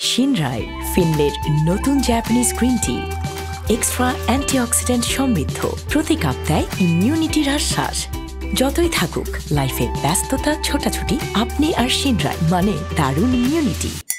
Shinrai, Finlayর নতুন Japanese green tea extra antioxidant সমৃদ্ধ, প্রতি কাপ দেয় ইমিউনিটির আশ্বাস। যতই থাকুক লাইফের ব্যস্ততা ছোটাছুটি, আপনি আর Shinrai মানে দারুণ ইমিউনিটি।